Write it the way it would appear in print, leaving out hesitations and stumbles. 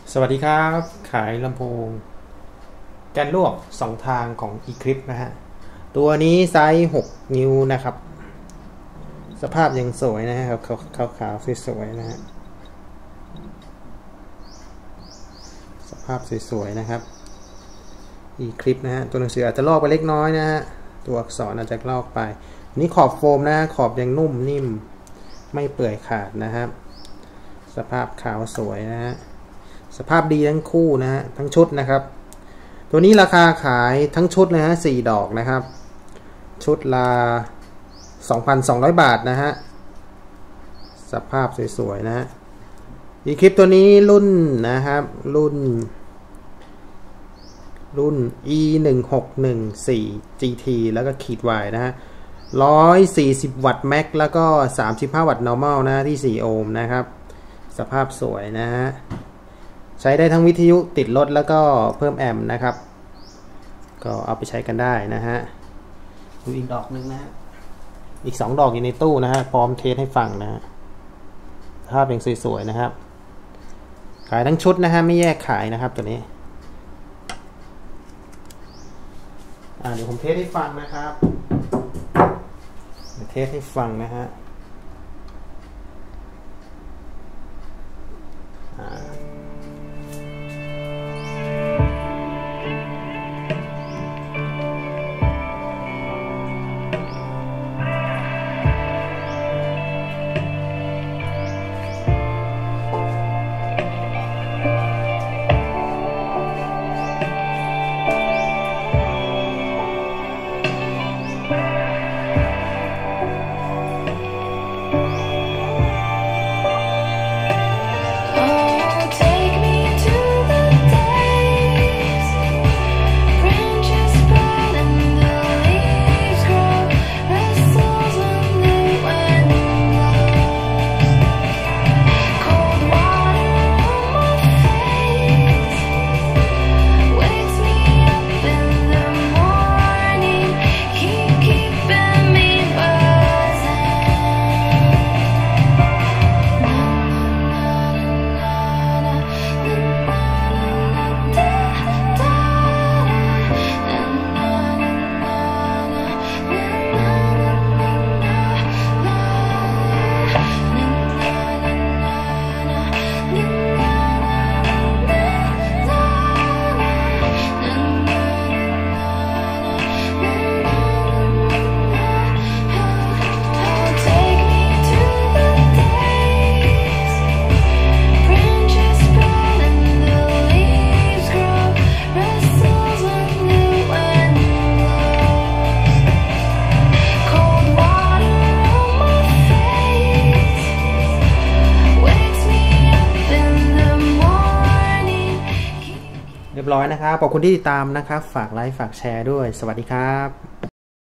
สวัสดีครับขายลำโพงแกนลวก2ทางของ Eclipse นะฮะตัวนี้ไซส์6นิ้วนะครับสภาพยังสวยนะครับขาวๆสวยๆนะฮะสภาพสวยๆนะครับ Eclipse นะฮะตัวหนังสืออาจจะลอกไปเล็กน้อยนะฮะตัวอักษรอาจจะลอกไปนี่ขอบโฟมนะขอบยังนุ่มนิ่มไม่เปื่อยขาดนะครับสภาพขาวสวยนะฮะสภาพดีทั้งคู่นะฮะทั้งชุดนะครับตัวนี้ราคาขายทั้งชุดนะฮะ4ดอกนะครับชุดละ 2,200 บาทนะฮะสภาพสวยๆนะฮะEclipseตัวนี้รุ่นนะครับรุ่น E1614 GT แล้วก็ขีด Y นะฮะ140 วัตต์แม็กแล้วก็35 วัตต์ normal นะที่4โอห์มนะครับสภาพสวยนะฮะใช้ได้ทั้งวิทยุติดรถแล้วก็เพิ่มแอมป์นะครับก็เอาไปใช้กันได้นะฮะดูอีกดอกนึงนะฮะอีก2ดอกอยู่ในตู้นะฮะพร้อมเทสให้ฟังนะฮะภาพยังสวยๆนะครับขายทั้งชุดนะฮะไม่แยกขายนะครับตัวนี้เดี๋ยวผมเทสให้ฟังนะครับเทสให้ฟังนะฮะเรียบร้อยนะครับขอบคุณที่ติดตามนะครับฝากไลค์ฝากแชร์ด้วยสวัสดีครับ